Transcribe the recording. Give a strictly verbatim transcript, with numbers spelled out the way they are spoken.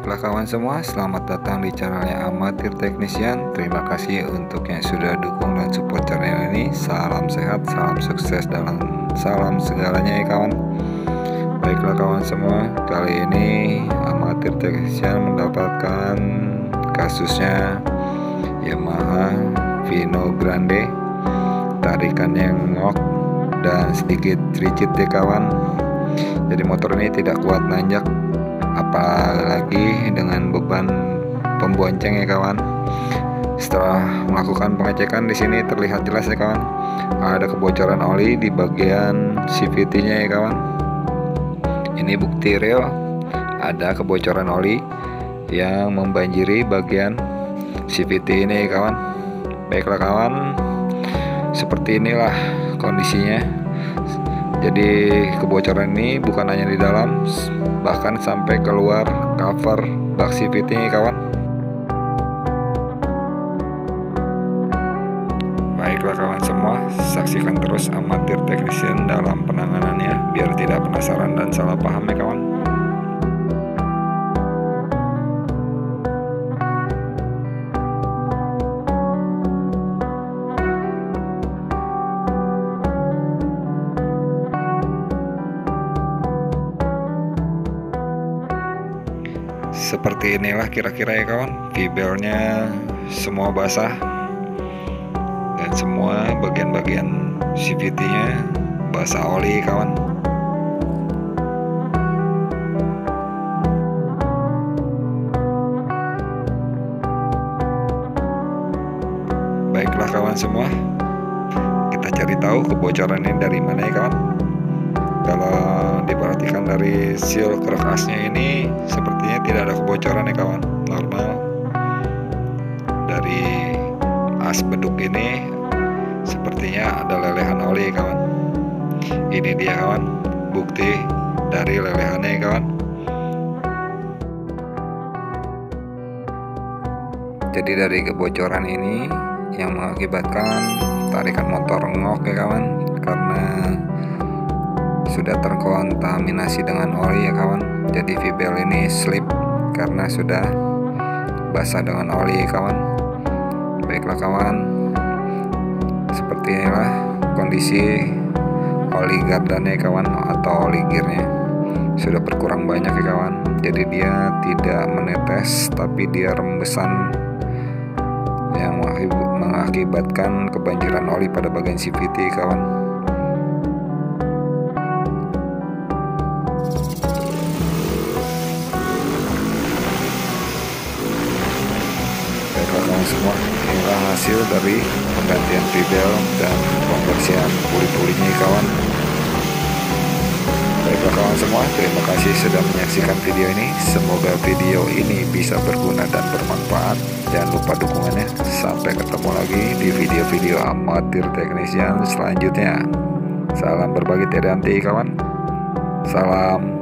Baiklah kawan semua, selamat datang di channelnya Amatir Technician. Terima kasih untuk yang sudah dukung dan support channel ini. Salam sehat, salam sukses dalam salam segalanya ya kawan. Baiklah kawan semua, kali ini Amatir Technician mendapatkan kasusnya Yamaha Vino Grande, tarikannya ngok dan sedikit rigid ya kawan. Jadi motor ini tidak kuat nanjak, apalagi dengan beban pembonceng ya kawan. Setelah melakukan pengecekan di sini terlihat jelas ya kawan, ada kebocoran oli di bagian C V T-nya ya kawan. Ini bukti real, ada kebocoran oli yang membanjiri bagian C V T ini ya kawan. Baiklah kawan, seperti inilah kondisinya. Jadi kebocoran ini bukan hanya di dalam, bahkan sampai keluar cover bak C V T nya kawan. Baiklah kawan semua, saksikan terus Amatir Technician dalam penanganannya biar tidak penasaran dan salah paham ya kawan. Seperti inilah kira-kira ya kawan, V-belnya semua basah dan semua bagian-bagian C V T nya basah oli kawan. Baiklah kawan semua, kita cari tahu kebocoran ini dari mana ya kawan. Kalau diperhatikan dari seal kerkasnya ini sepertinya tidak ada kebocoran ya kawan, normal. Dari as beduk ini sepertinya ada lelehan oli ya kawan. Ini dia kawan, bukti dari lelehannya ya kawan. Jadi dari kebocoran ini yang mengakibatkan tarikan motor ngok ya kawan, karena sudah terkontaminasi dengan oli ya kawan. Jadi V-bel ini slip karena sudah basah dengan oli ya kawan. Baiklah kawan, seperti inilah kondisi oli gardannya ya kawan, atau oli gearnya sudah berkurang banyak ya kawan. Jadi dia tidak menetes tapi dia rembesan yang mengakibatkan kebanjiran oli pada bagian C V T kawan. Semua inilah hasil dari penggantian V-bel dan pembersihan puli-pulinya kawan. Baiklah kawan semua, terima kasih sudah menyaksikan video ini. Semoga video ini bisa berguna dan bermanfaat. Jangan lupa dukungannya. Sampai ketemu lagi di video-video Amatir Technician selanjutnya. Salam berbagi tidak henti kawan. Salam